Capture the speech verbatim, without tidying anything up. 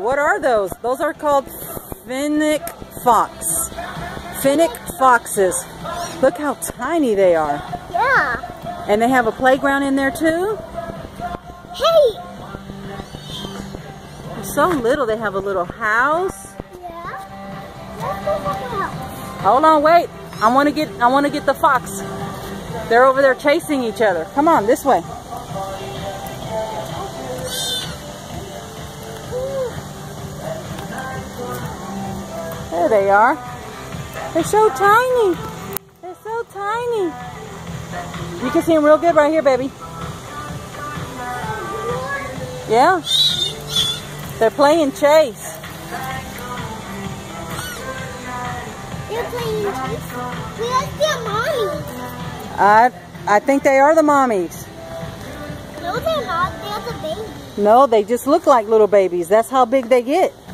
what are those? Those are called fennec fox. Fennec foxes. Look how tiny they are. Yeah. And they have a playground in there too? Hey! They're so little. They have a little house. Yeah. Let's go look at the house. Hold on, wait. I want to get I want to get the fox. They're over there chasing each other. Come on, this way. There they are. They're so tiny. They're so tiny. You can see them real good right here, baby. Yeah. They're playing chase. They're playing chase. We like their mommies. I I think they are the mommies. No, they're not. They're the babies. No, they just look like little babies. That's how big they get.